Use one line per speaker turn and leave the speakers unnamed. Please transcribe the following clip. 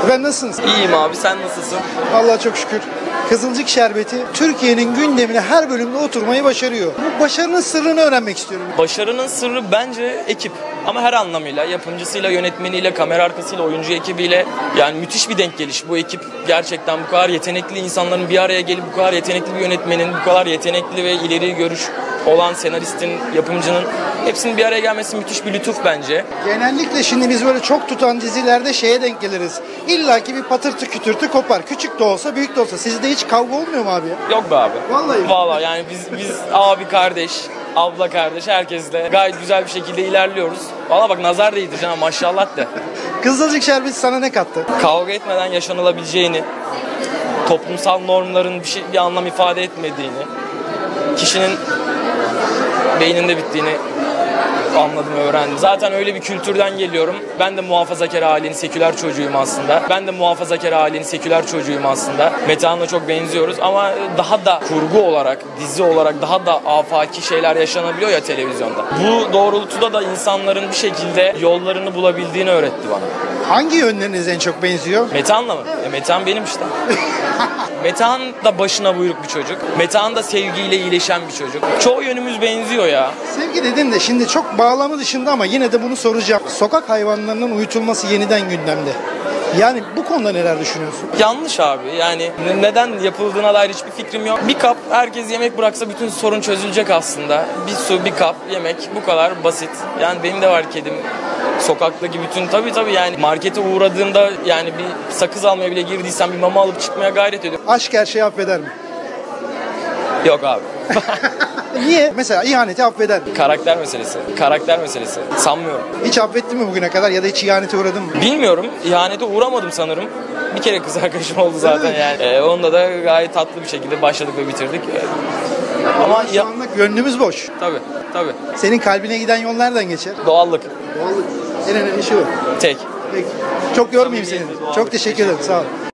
Ben nasılsınız?
İyiyim abi, sen nasılsın?
Vallahi çok şükür. Kızılcık Şerbeti Türkiye'nin gündemine her bölümde oturmayı başarıyor. Bu başarının sırrını öğrenmek istiyorum.
Başarının sırrı bence ekip. Ama her anlamıyla, yapımcısıyla, yönetmeniyle, kamera arkasıyla, oyuncu ekibiyle, yani müthiş bir denk geliş. Bu ekip gerçekten bu kadar yetenekli insanların bir araya gelip bu kadar yetenekli bir yönetmenin, bu kadar yetenekli ve ileri görüş olan senaristin, yapımcının hepsinin bir araya gelmesi müthiş bir lütuf bence.
Genellikle şimdi biz böyle çok tutan dizilerde şeye denk geliriz. İlla ki bir patırtı kütürtü kopar. Küçük de olsa büyük de olsa. Sizde hiç kavga olmuyor mu abi ya?
Yok be abi.
Vallahi.
Vallahi yani biz abi kardeş, abla kardeş herkesle gayet güzel bir şekilde ilerliyoruz. Valla bak nazar değdireceğim ha, maşallah de.
Kızılcık Şerbeti sana ne kattı?
Kavga etmeden yaşanılabileceğini, toplumsal normların bir anlam ifade etmediğini, kişinin beyninde bittiğini anladım, öğrendim. Zaten öyle bir kültürden geliyorum. Ben de muhafazakar ailenin seküler çocuğuyum aslında. Metehan'la çok benziyoruz ama daha da kurgu olarak, dizi olarak daha da afaki şeyler yaşanabiliyor ya televizyonda. Bu doğrultuda da insanların bir şekilde yollarını bulabildiğini öğretti bana.
Hangi yönleriniz en çok benziyor?
Metehan'la mı? Metehan benim işte. Metehan da başına buyruk bir çocuk. Metehan da sevgiyle iyileşen bir çocuk. Çoğu yönümüz benziyor ya.
Sevgi dedin de şimdi çok bağlamı dışında ama yine de bunu soracağım. Sokak hayvanlarının uyutulması yeniden gündemde. Yani bu konuda neler düşünüyorsun?
Yanlış abi. Yani neden yapıldığına dair hiçbir fikrim yok. Bir kap herkes yemek bıraksa bütün sorun çözülecek aslında. Bir su, bir kap yemek, bu kadar basit. Yani benim de var kedim. Sokaktaki bütün tabii yani markete uğradığımda yani bir sakız almaya bile girdiysem bir mama alıp çıkmaya gayret ediyorum.
Aşk her şeyi affeder mi?
Yok abi.
Niye? Mesela ihaneti affeder mi?
Karakter meselesi. Sanmıyorum.
Hiç affettin mi bugüne kadar ya da hiç ihanete uğradın mı?
Bilmiyorum. İhanete uğramadım sanırım. Bir kere kız arkadaşım oldu zaten yani. Onda da gayet tatlı bir şekilde başladık ve bitirdik.
Ama şu anda gönlümüz boş.
Tabii.
Senin kalbine giden yol nereden geçer?
Doğallık.
Doğallık. En önemli şey o.
Tek.
Peki. Çok yormayayım seni. Çok teşekkür ederim. Sağ ol.